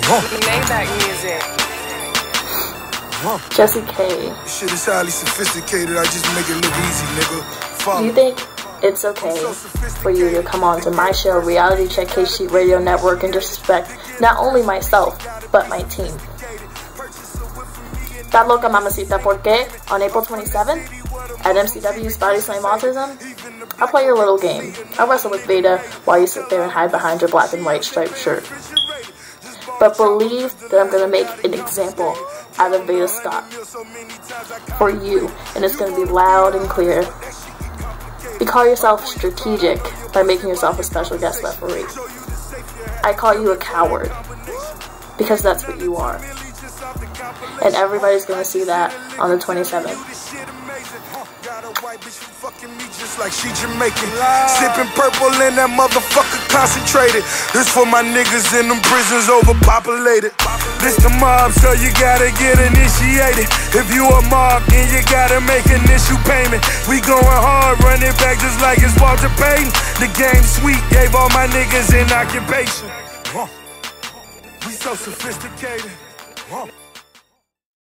Maybach music. Jessie K. Shit is highly sophisticated. I just make it look easy, nigga. Do you think it's okay for you to come on to my show, Reality Check K-Sheet Radio Network, and disrespect not only myself, but my team? That loca mamacita, ¿por qué? On April 27th at MCW's Body Slam Autism, I'll play your little game. I'll wrestle with Veda while you sit there and hide behind your black and white striped shirt. But believe that I'm going to make an example out of Veda Scott for you, and it's going to be loud and clear. You call yourself strategic by making yourself a special guest referee. I call you a coward, because that's what you are. And everybody's going to see that on the 27th. Just like she Jamaican, sipping purple and that motherfucker concentrated. This for my niggas in them prisons overpopulated. This the mob, so you gotta get initiated. If you a mob, then you gotta make initial payment. We going hard, run it back just like it's Walter Payton. The game sweet, gave all my niggas an occupation. We so sophisticated.